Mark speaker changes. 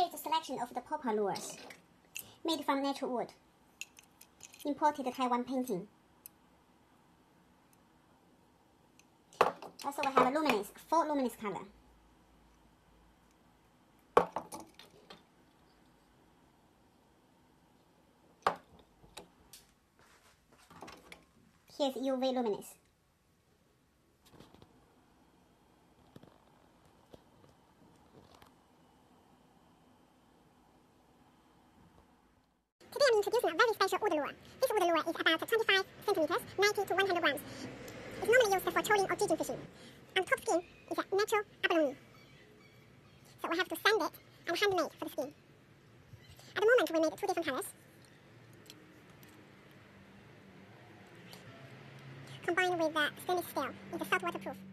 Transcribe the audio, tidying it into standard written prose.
Speaker 1: Here is a selection of the popper lures, made from natural wood, imported Taiwan painting. Also, we have a luminous, full luminous color. Here's UV luminous. Today I'm introducing a very special wood lure. This wood lure is about 25 centimeters, 90 to 100 grams. It's normally used for trolling or jigging fishing. On top skin is a natural abalone. So we have to sand it and handmade for the skin. At the moment we made 2 different colors. Combined with the stainless steel, it's salt waterproof.